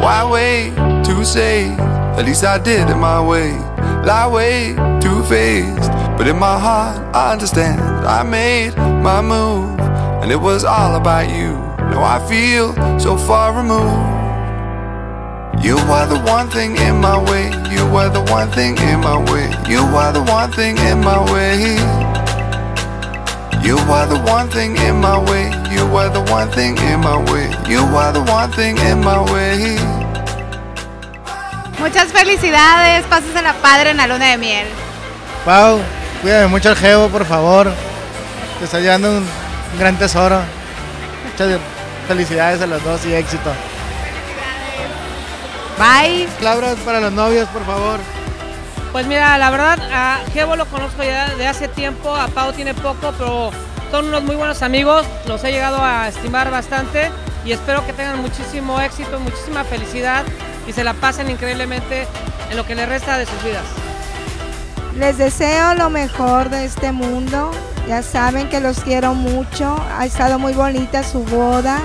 Why wait to say? At least I did it my way. Lie way too faced, but in my heart I understand. I made my move, and it was all about you. Now I feel so far removed. You were the one thing in my way. You were the one thing in my way. You were the one thing in my way. You were the one thing in my way. You were the one thing in my way. You were the one thing in my way. Muchas felicidades, pásensela padre en la luna de miel. Pau, cuídame mucho al jevo, por favor. Te está llevando un gran tesoro. Muchas felicidades a los dos y éxito. Bye. Palabras para los novios, por favor. Pues mira, la verdad, a Jevo lo conozco ya de hace tiempo, a Pau tiene poco, pero son unos muy buenos amigos, los he llegado a estimar bastante y espero que tengan muchísimo éxito, muchísima felicidad y se la pasen increíblemente en lo que les resta de sus vidas. Les deseo lo mejor de este mundo, ya saben que los quiero mucho, ha estado muy bonita su boda.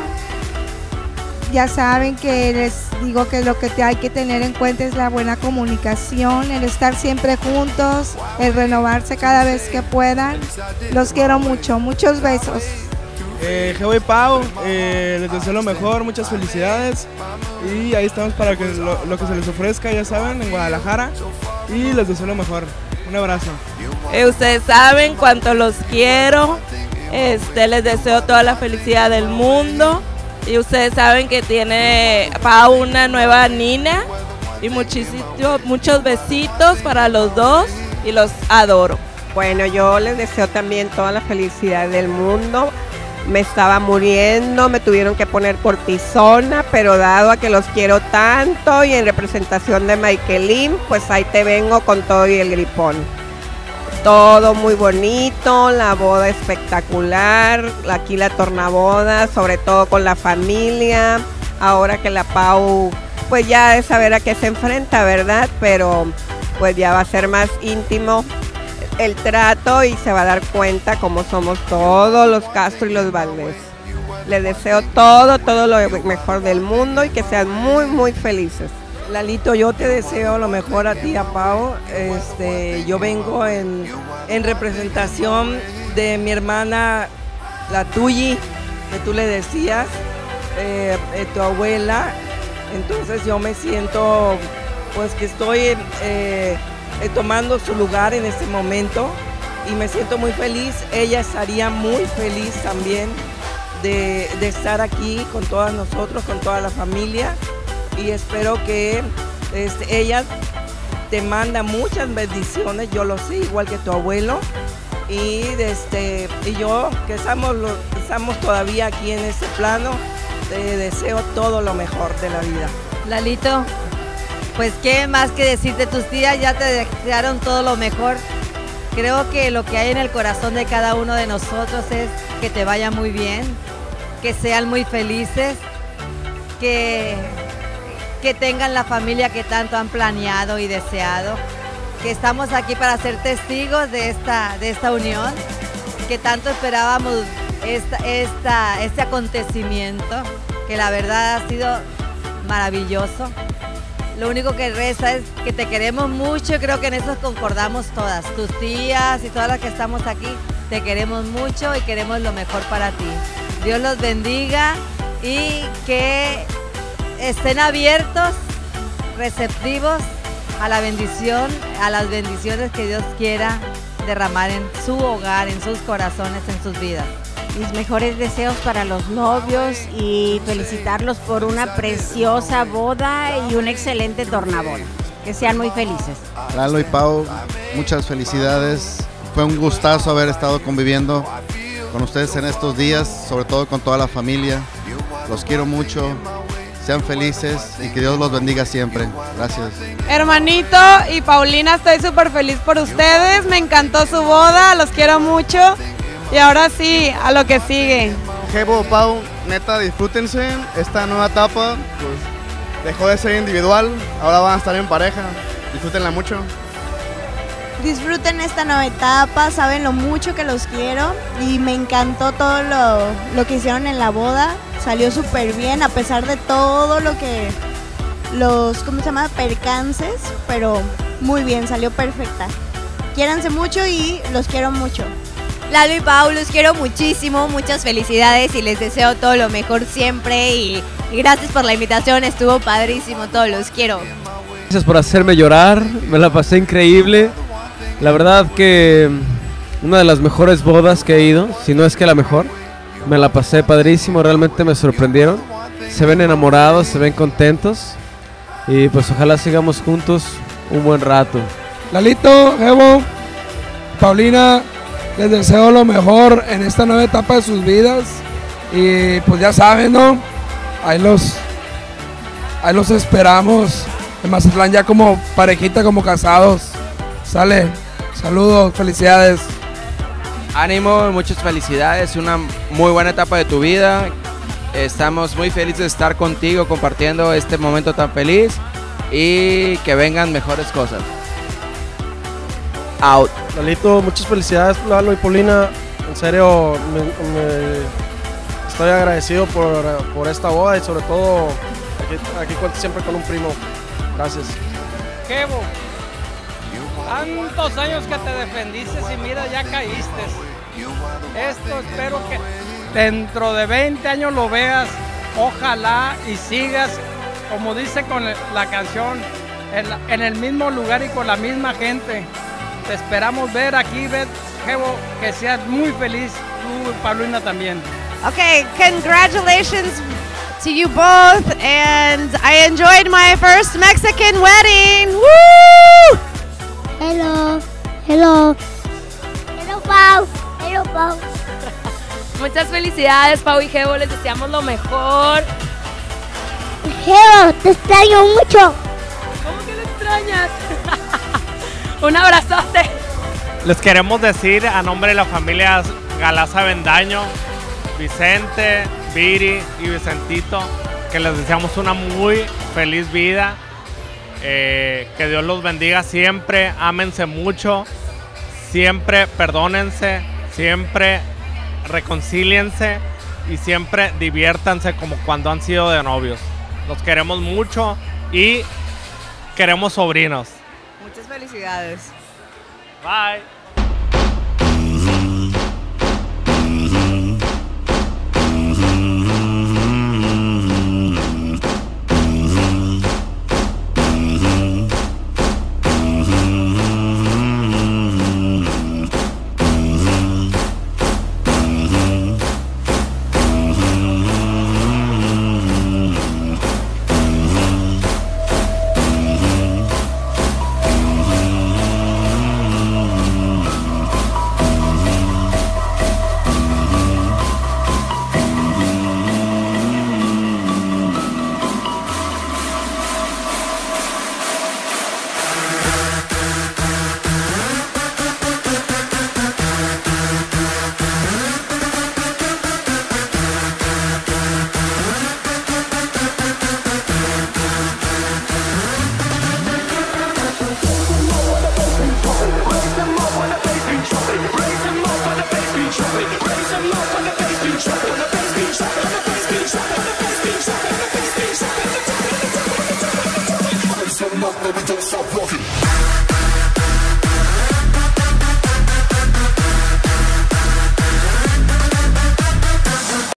Ya saben que les digo que lo que hay que tener en cuenta es la buena comunicación, el estar siempre juntos, el renovarse cada vez que puedan. Los quiero mucho, muchos besos. Jevo y Pau, les deseo lo mejor, muchas felicidades y ahí estamos para que lo que se les ofrezca, ya saben, en Guadalajara y les deseo lo mejor. Un abrazo. Ustedes saben cuánto los quiero, les deseo toda la felicidad del mundo. Y ustedes saben que tiene Pau una nueva nina y muchos besitos para los dos y los adoro. Bueno, yo les deseo también toda la felicidad del mundo. Me estaba muriendo, me tuvieron que poner cortisona, pero dado a que los quiero tanto y en representación de Michaelín, pues ahí te vengo con todo y el gripón. Todo muy bonito, la boda espectacular, aquí la tornaboda, sobre todo con la familia. Ahora que la Pau, pues ya es saber a qué se enfrenta, ¿verdad? Pero pues ya va a ser más íntimo el trato y se va a dar cuenta cómo somos todos los Castro y los Valdés. Les deseo todo lo mejor del mundo y que sean muy, muy felices. Lalito, yo te deseo lo mejor a ti, a Pau. Yo vengo en representación de mi hermana, la Tuyi, que tú le decías, tu abuela. Entonces yo me siento, pues que estoy tomando su lugar en este momento y me siento muy feliz. Ella estaría muy feliz también de estar aquí con todos nosotros, con toda la familia. Y espero que ella te manda muchas bendiciones, yo lo sé, igual que tu abuelo. Y yo, que estamos todavía aquí en este plano, te deseo todo lo mejor de la vida. Lalito, pues qué más que decirte, tus tías ya te desearon todo lo mejor. Creo que lo que hay en el corazón de cada uno de nosotros es que te vaya muy bien, que sean muy felices, que tengan la familia que tanto han planeado y deseado, que estamos aquí para ser testigos de esta unión, que tanto esperábamos este acontecimiento, que la verdad ha sido maravilloso. Lo único que resta es que te queremos mucho y creo que en eso concordamos todas, tus tías y todas las que estamos aquí, te queremos mucho y queremos lo mejor para ti. Dios los bendiga y que estén abiertos, receptivos a la bendición, a las bendiciones que Dios quiera derramar en su hogar, en sus corazones, en sus vidas. Mis mejores deseos para los novios y felicitarlos por una preciosa boda y una excelente tornaboda. Que sean muy felices. Lalo y Pau, muchas felicidades. Fue un gustazo haber estado conviviendo con ustedes en estos días, sobre todo con toda la familia. Los quiero mucho. Sean felices y que Dios los bendiga siempre. Gracias. Hermanito y Paulina, estoy súper feliz por ustedes. Me encantó su boda, los quiero mucho. Y ahora sí, a lo que sigue. Jevo, Pau, neta, disfrútense esta nueva etapa. Pues dejó de ser individual, ahora van a estar en pareja. Disfrútenla mucho. Disfruten esta nueva etapa, saben lo mucho que los quiero y me encantó todo lo que hicieron en la boda. Salió súper bien a pesar de todo lo que ¿cómo se llama? Percances, pero muy bien, salió perfecta. Quiéranse mucho y los quiero mucho. Lalo y Pau, los quiero muchísimo, muchas felicidades y les deseo todo lo mejor siempre y gracias por la invitación, estuvo padrísimo, todos los quiero. Gracias por hacerme llorar, me la pasé increíble, la verdad que una de las mejores bodas que he ido, si no es que la mejor, me la pasé padrísimo, realmente me sorprendieron, se ven enamorados, se ven contentos y pues ojalá sigamos juntos un buen rato. Lalito, Evo, Paulina, les deseo lo mejor en esta nueva etapa de sus vidas y pues ya saben, ¿no? Ahí los esperamos en Mazatlán ya como parejita, como casados. Sale, saludos, felicidades. Ánimo, muchas felicidades, una muy buena etapa de tu vida. Estamos muy felices de estar contigo compartiendo este momento tan feliz y que vengan mejores cosas. Out. Lalito, muchas felicidades, Lalo y Paulina. En serio, estoy agradecido por esta boda y sobre todo aquí cuento siempre con un primo. Gracias. Kevo, tantos años que te defendiste y mira, ya caíste. Esto espero que dentro de 20 años lo veas. Ojalá y sigas, como dice con la canción, en el mismo lugar y con la misma gente. Te esperamos ver aquí, Kevo, que seas muy feliz, tú, Paulina, también. Okay, congratulations to you both, and I enjoyed my first Mexican wedding. Woo! Hello, hello. Hello, Pau. Hello, Pau. Muchas felicidades, Pau y Kevo, les deseamos lo mejor. Kevo, te extraño mucho. ¿Cómo que lo extrañas? Un abrazote. Les queremos decir a nombre de la familia Galaza Bendaño, Vicente, Viri y Vicentito, que les deseamos una muy feliz vida, que Dios los bendiga siempre, ámense mucho, siempre perdónense, siempre reconcíliense y siempre diviértanse como cuando han sido de novios. Los queremos mucho y queremos sobrinos. Muchas felicidades. Bye. But we don't stop rocking.